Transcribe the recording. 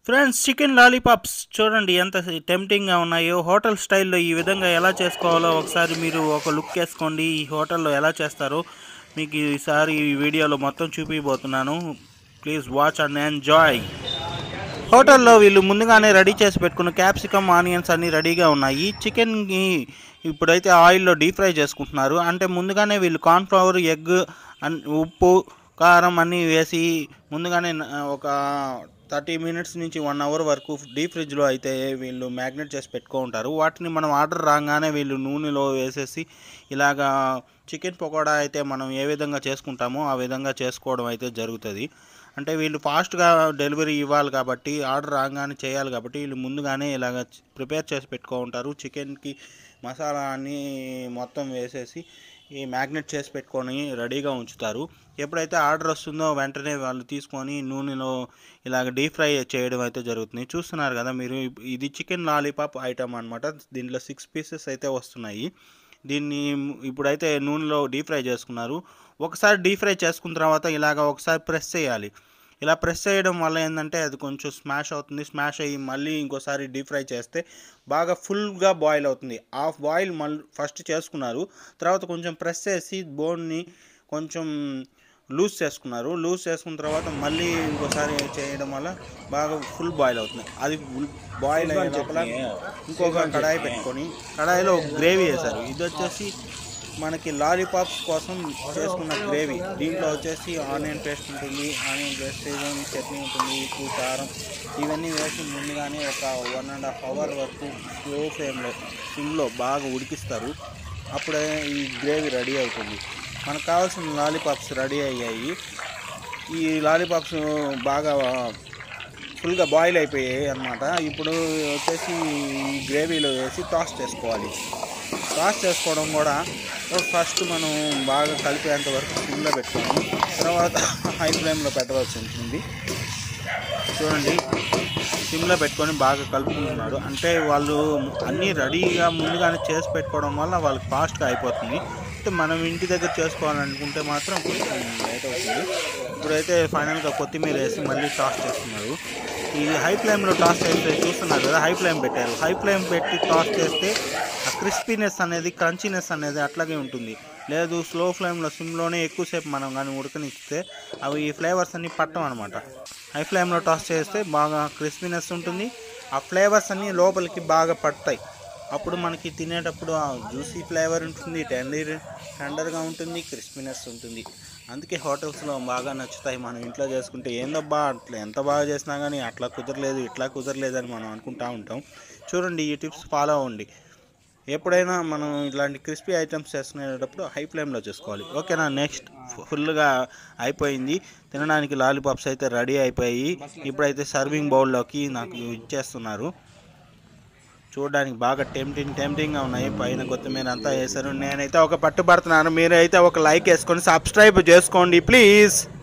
Friends, chicken lollipops చూడండి ఎంత టెంప్టింగ్గా ఉన్నాయో. హోటల్ స్టైల్లో ఈ విధంగా ఎలా చేసుకోవాలో ఒకసారి మీరు ఒక లుక్ వేసుకోండి. ఈ హోటల్లో ఎలా చేస్తారో మీకు ఈసారి ఈ వీడియోలో మొత్తం చూపిపోతున్నాను. Please watch and enjoy. హోటల్లో వీళ్ళు ముందుగానే రెడీ చేసి పెట్టుకున్న క్యాప్సికమ్, ఆనియన్స్ అన్నీ రెడీగా ఉన్నాయి. చికెన్కి ఇప్పుడైతే ఆయిల్లో డీప్ ఫ్రై చేసుకుంటున్నారు. అంటే ముందుగానే వీళ్ళు కార్న్ఫ్లవర్, ఎగ్, ఉప్పు, కారం అన్నీ వేసి ముందుగానే ఒక 30 మినిట్స్ నుంచి 1 అవర్ వరకు డీప్ ఫ్రిడ్జ్లో అయితే వీళ్ళు మ్యాగ్నేట్ చేసి పెట్టుకుంటారు. వాటిని మనం ఆర్డర్ రాగానే వీళ్ళు నూనెలో వేసేసి ఇలాగా చికెన్ పకోడా అయితే మనం ఏ విధంగా చేసుకుంటామో ఆ విధంగా చేసుకోవడం అయితే జరుగుతుంది. అంటే వీళ్ళు ఫాస్ట్గా డెలివరీ ఇవ్వాలి కాబట్టి, ఆర్డర్ రాగానే చేయాలి కాబట్టి వీళ్ళు ముందుగానే ఇలాగ ప్రిపేర్ చేసి పెట్టుకుంటారు. చికెన్కి మసాలా అన్నీ మొత్తం వేసేసి ఈ మ్యాగ్నెట్ చేసి పెట్టుకొని రెడీగా ఉంచుతారు. ఎప్పుడైతే ఆర్డర్ వస్తుందో వెంటనే వాళ్ళు తీసుకొని నూనెలో ఇలాగ డీప్ ఫ్రై చేయడం అయితే జరుగుతుంది. చూస్తున్నారు కదా మీరు, ఇది చికెన్ లాలీపాప్ ఐటమ్ అనమాట. దీంట్లో 6 పీసెస్ అయితే వస్తున్నాయి. దీన్ని ఇప్పుడైతే నూనెలో డీప్ ఫ్రై చేసుకున్నారు. ఒకసారి డీప్ ఫ్రై చేసుకున్న తర్వాత ఇలాగ ఒకసారి ప్రెస్ చేయాలి. ఇలా ప్రెస్ చేయడం వల్ల ఏంటంటే అది కొంచెం స్మాష్ అవుతుంది. స్మాష్ అయ్యి మళ్ళీ ఇంకోసారి డీప్ ఫ్రై చేస్తే బాగా ఫుల్గా బాయిల్ అవుతుంది. హాఫ్ బాయిల్ మళ్ళీ ఫస్ట్ చేసుకున్నారు, తర్వాత కొంచెం ప్రెస్ చేసి బోన్ని కొంచెం లూజ్ చేసుకున్నారు. లూజ్ చేసుకున్న తర్వాత మళ్ళీ ఇంకోసారి చేయడం వల్ల బాగా ఫుల్ బాయిల్ అవుతుంది. అది బాయిల్ అయిన లోపల ఇంకొక కడాయి పెట్టుకొని కడాయిలో గ్రేవీ వేశారు. ఇది వచ్చేసి మనకి లాలీపాప్స్ కోసం చేసుకున్న గ్రేవీ. దీంట్లో వచ్చేసి ఆనియన్ పేస్ట్ ఉంటుంది, ఆనియన్ పేస్ట్, చట్నీ ఉంటుంది, ఉప్పు, కారం ఇవన్నీ వేసి ముందుగానే ఒక 1.5 అవర్ వరకు స్లో ఫ్లేమ్లో సిమ్లో బాగా ఉడికిస్తారు. అప్పుడే ఈ గ్రేవీ రెడీ అవుతుంది. మనకు కావాల్సిన లాలీపాప్స్ రెడీ అయ్యాయి. ఈ లాలీపాప్స్ బాగా ఫుల్గా బాయిల్ అయిపోయాయి అన్నమాట. ఇప్పుడు వచ్చేసి ఈ గ్రేవీలో వేసి టాస్ చేసుకోవాలి. టాస్ చేసుకోవడం కూడా ఫస్ట్ మనం బాగా కలిపేంత వరకు సిమ్లో పెట్టుకొని తర్వాత హై ఫ్లేమ్లో పెట్టవలసి ఉంటుంది. చూడండి, సిమ్లో పెట్టుకొని బాగా కలుపుకుంటున్నారు. అంటే వాళ్ళు అన్నీ రెడీగా ముందుగానే చేసి పెట్టుకోవడం వల్ల వాళ్ళకి ఫాస్ట్గా అయిపోతుంది. అంటే మనం ఇంటి దగ్గర చేసుకోవాలనుకుంటే మాత్రం కొంచెం లేట్ అవుతుంది. ఇప్పుడైతే ఫైనల్గా కొత్తిమీర వేసి మళ్ళీ టాస్ చేస్తున్నారు. ఈ హై ఫ్లేమ్లో టాస్ చేస్తే చూస్తున్నారు కదా, హై ఫ్లేమ్ పెట్టారు. హై ఫ్లేమ్ పెట్టి టాస్ చేస్తే ఆ క్రిస్పీనెస్ అనేది, క్రంచీనెస్ అనేది అట్లాగే ఉంటుంది. లేదు స్లో ఫ్లేమ్లో సిమ్లోనే ఎక్కువసేపు మనం కానీ ఉడకనిస్తే అవి ఈ ఫ్లేవర్స్ అన్నీ పట్టం అనమాట. హై ఫ్లేమ్లో టాస్ చేస్తే బాగా క్రిస్పీనెస్ ఉంటుంది. ఆ ఫ్లేవర్స్ అన్నీ లోపలికి బాగా పడతాయి. అప్పుడు మనకి తినేటప్పుడు ఆ జ్యూసీ ఫ్లేవర్ ఉంటుంది, టెండర్గా ఉంటుంది, క్రిస్పీనెస్ ఉంటుంది. అందుకే హోటల్స్లో బాగా నచ్చుతాయి. మనం ఇంట్లో చేసుకుంటే ఏందబ్బా అట్లా ఎంత బాగా చేసినా కానీ అట్లా కుదరలేదు, ఇట్లా కుదరలేదు అని మనం అనుకుంటూ ఉంటాం. చూడండి, ఈ టిప్స్ ఫాలో అవ్వండి. ఎప్పుడైనా మనం ఇలాంటి క్రిస్పీ ఐటమ్స్ చేసుకునేటప్పుడు హై ఫ్లేమ్లో చేసుకోవాలి. ఓకేనా? నెక్స్ట్ ఫుల్గా అయిపోయింది. తినడానికి లాలీపాప్స్ అయితే రెడీ అయిపోయి ఇప్పుడైతే సర్వింగ్ బౌల్లోకి నాకు ఇచ్చేస్తున్నారు. చూడడానికి బాగా టెంప్టింగ్గా ఉన్నాయి. పైన కొత్తిమీర అంతా వేశారు. నేనైతే ఒక పట్టుబడుతున్నాను. మీరైతే ఒక లైక్ వేసుకొని సబ్స్క్రైబ్ చేసుకోండి ప్లీజ్.